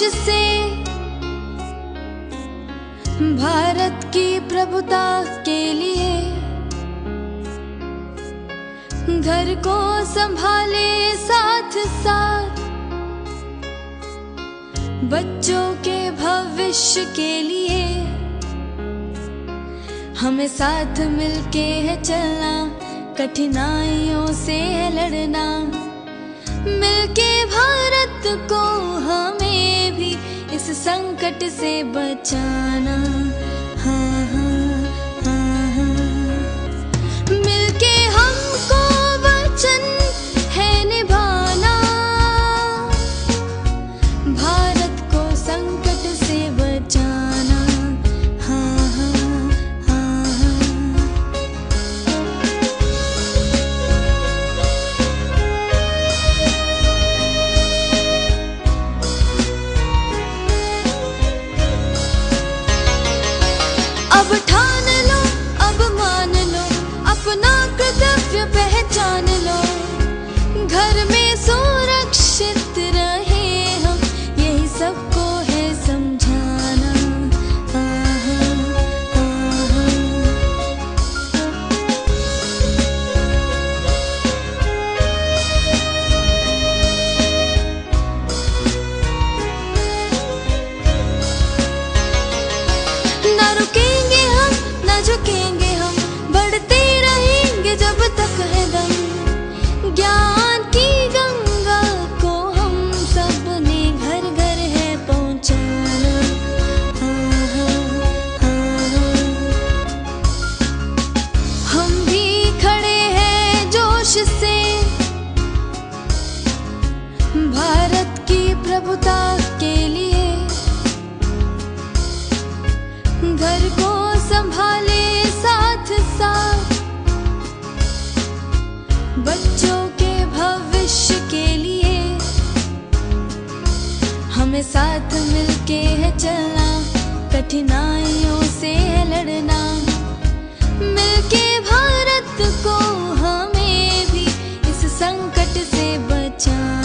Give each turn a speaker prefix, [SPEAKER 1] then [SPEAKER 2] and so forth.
[SPEAKER 1] से भारत की प्रभुता के लिए घर को संभाले साथ साथ, बच्चों के भविष्य के लिए हमें साथ मिलके है चलना, कठिनाइयों से है लड़ना, मिलके भारत को हमें भी इस संकट से बचाना। हाँ हाँ हाँ हाँ, मिलके हमको वचन है निभाना, भारत को संकट से बचाना। हाँ हाँ हाँ हाँ। अब ठान लो, अब मान लो, अपना कर्तव्य पहचान लो, घर में सुरक्षित रहे हम, यही सबको है समझाना। हाँ हाँ हाँ हाँ। ना रुकेंगे हम, ना झुकेंगे हम, बढ़ते रहेंगे जब तक है दम, ज्ञान की गंगा को हम सबने घर घर है पहुंचाना। हाँ हाँ हाँ हाँ। हम भी खड़े हैं जोश से भारत की प्रभुता के लिए, घर को संभाले साथ साथ, बच्चों के भविष्य के लिए हमें साथ मिलके है चलना, कठिनाइयों से है लड़ना, मिलके भारत को हमें भी इस संकट से बचाना।